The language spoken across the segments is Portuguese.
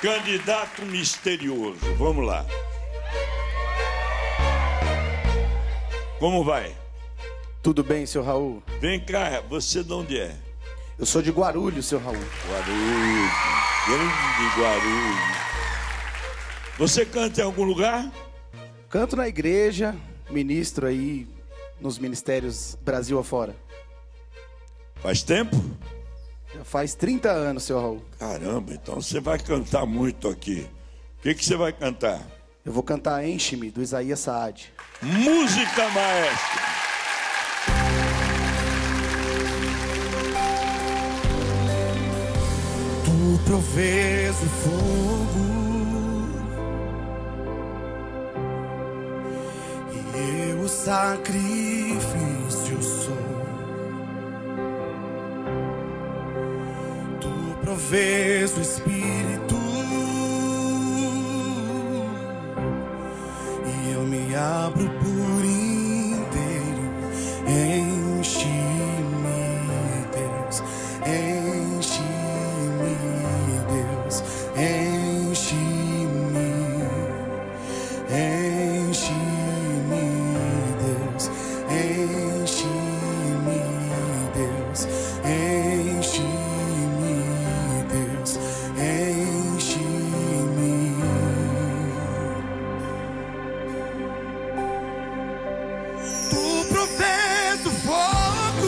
Candidato misterioso, vamos lá. Como vai? Tudo bem, seu Raul? Vem cá, você de onde é? Eu sou de Guarulhos, seu Raul. Guarulhos, grande Guarulhos. Você canta em algum lugar? Canto na igreja, ministro aí nos ministérios Brasil afora. Faz tempo? Já faz 30 anos, seu Raul. Caramba, então você vai cantar muito aqui. O que você vai cantar? Eu vou cantar Enche-me, do Isaías Saad. Música, maestro. Tu provês o fogo e eu o sacrifício sou. Tu provês o Espírito e eu me abro por inteiro. Enche-me, Deus, enche-me, Deus, enche-me, enche-me, Deus, enche-me, Deus, enche-me, Deus, enche-me. Tu provês o fogo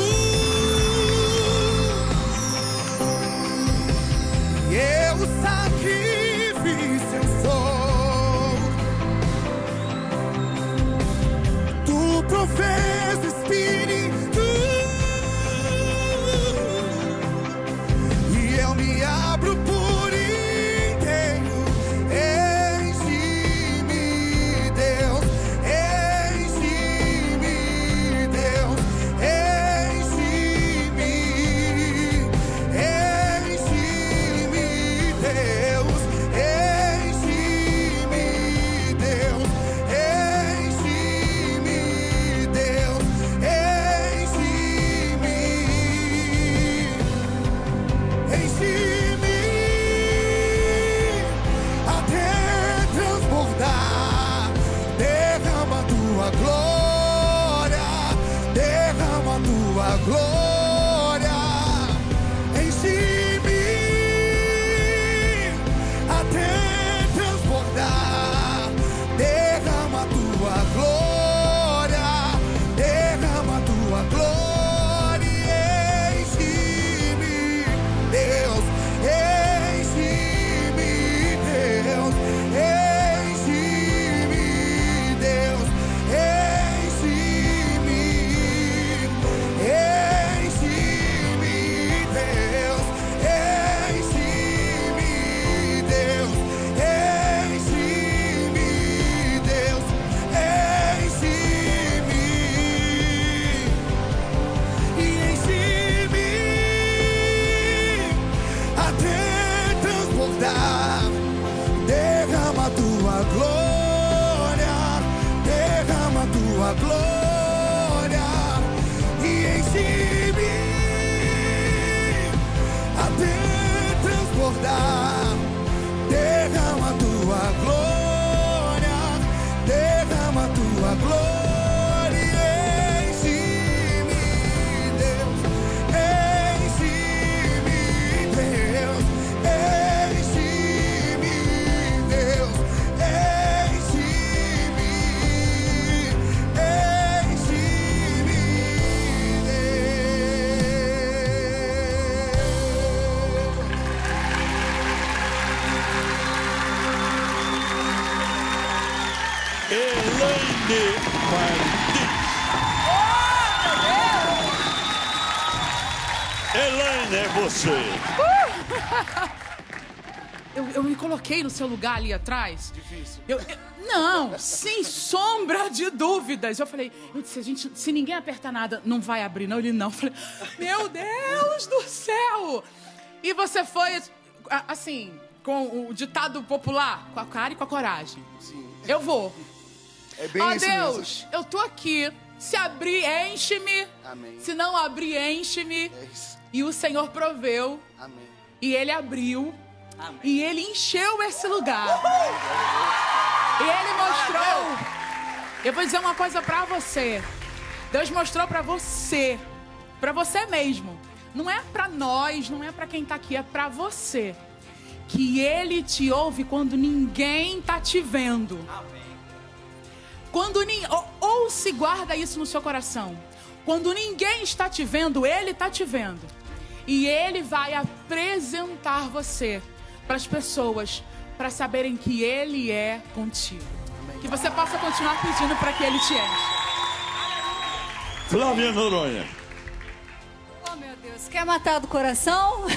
e eu o sacrifício sou. Tu provês o Espírito e eu me abro por inteiro. Enche-me, Deus, enche-me, Deus, enche-me, enche-me, Deus, enche-me, Deus, enche-me, Deus, enche-me, até transbordar. Derrama tua glória, derrama tua glória. Enche-me até transbordar. Derrama tua glória, derrama tua glória. Enche-me, Deus, enche-me, Deus, enche-me, Deus, enche-me, enche-me, Deus, enche-me, Deus, enche-me, Deus, enche-me, e enche-me até transbordar. Derrama tua glória, derrama tua glória, e enche-me até transbordar. Derrama tua glória, derrama tua glória, e enche-me, Deus, enche-me, Deus, enche-me, Deus, enche-me, enche-me, Elaine Martins. Elaine, é você. Eu me coloquei no seu lugar ali atrás. Difícil. Não, sem sombra de dúvidas. Eu disse, se ninguém apertar nada, não vai abrir, não. Ele não. Eu falei, meu Deus do céu! E você foi, assim, com o ditado popular, com a cara e com a coragem. Sim. Eu vou. É bem isso Deus, mesmo. eu tô aqui. Se abrir, enche-me. Amém. Se não abrir, enche-me. É isso. E o Senhor proveu. Amém. E Ele abriu. Amém. E ele encheu esse lugar. Ele mostrou. Eu vou dizer uma coisa pra você. Deus mostrou pra você mesmo. Não é pra nós, não é pra quem tá aqui, é pra você. Que ele te ouve quando ninguém tá te vendo. Amém. Quando ou se guarda isso no seu coração. Quando ninguém está te vendo, ele está te vendo. E ele vai apresentar você para as pessoas, para saberem que ele é contigo. Que você possa continuar pedindo para que ele te enche. Flávia Noronha. Oh, meu Deus, quer matar do coração?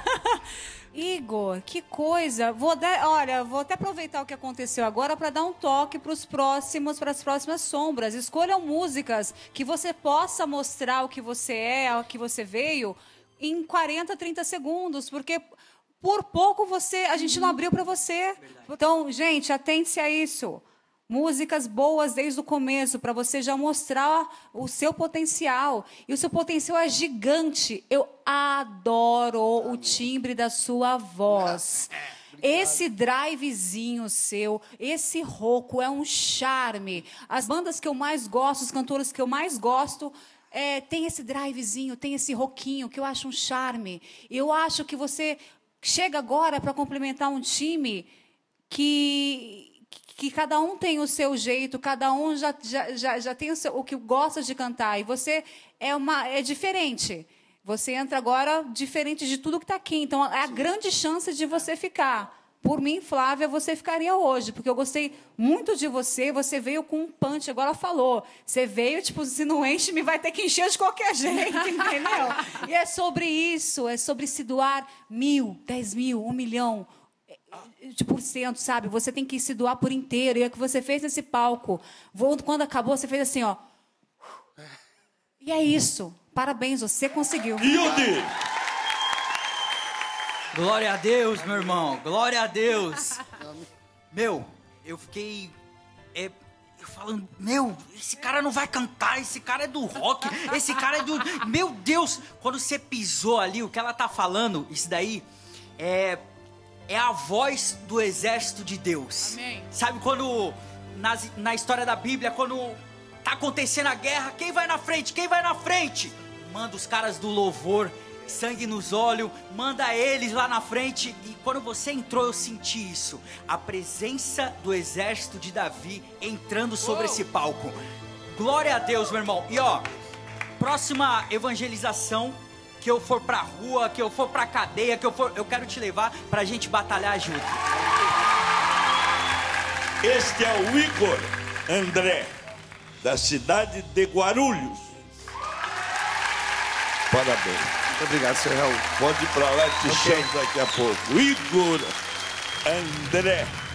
Igor, que coisa. Vou até aproveitar o que aconteceu agora para dar um toque para as próximas sombras. Escolham músicas que você possa mostrar o que você é, o que você veio, em 40, 30 segundos, porque por pouco a gente não abriu para você. Então, gente, atente-se a isso. Músicas boas desde o começo, para você já mostrar o seu potencial. E o seu potencial é gigante. Eu adoro o timbre da sua voz. Esse drivezinho seu, esse rouco é um charme. As bandas que eu mais gosto, os cantores que eu mais gosto, tem esse drivezinho, tem esse roquinho que eu acho um charme. Eu acho que você chega agora para complementar um time que cada um tem o seu jeito, cada um já tem o que gosta de cantar. E você é diferente. Você entra agora diferente de tudo que está aqui. Então, é a grande chance de você ficar. Por mim, Flávia, você ficaria hoje, porque eu gostei muito de você. Você veio com um punch, agora ela falou. Você veio, tipo, se não enche, me vai ter que encher de qualquer jeito, entendeu? E é sobre isso, é sobre se doar 1.000, 10.000, 1 milhão de %, sabe? Você tem que se doar por inteiro. E é o que você fez nesse palco. Quando acabou, você fez assim, ó. E é isso. Parabéns, você conseguiu. Yudi! Glória a Deus, meu irmão. Glória a Deus. Meu, eu fiquei... eu falando, esse cara não vai cantar, esse cara é do rock, esse cara é do... Meu Deus! Quando você pisou ali, o que ela tá falando, isso daí é a voz do exército de Deus. Amém. Sabe quando, na história da Bíblia, quando tá acontecendo a guerra, quem vai na frente? Quem vai na frente? Manda os caras do louvor, sangue nos olhos, manda eles lá na frente. E quando você entrou, eu senti isso. A presença do exército de Davi entrando sobre esse palco. Glória a Deus, meu irmão. E ó, próxima evangelização, que eu for pra rua, que eu for pra cadeia, eu quero te levar pra gente batalhar junto. Este é o Igor André, da cidade de Guarulhos. Parabéns. Muito obrigado, senhor Raul. Pode ir pra lá e te chamo daqui a pouco. Igor André.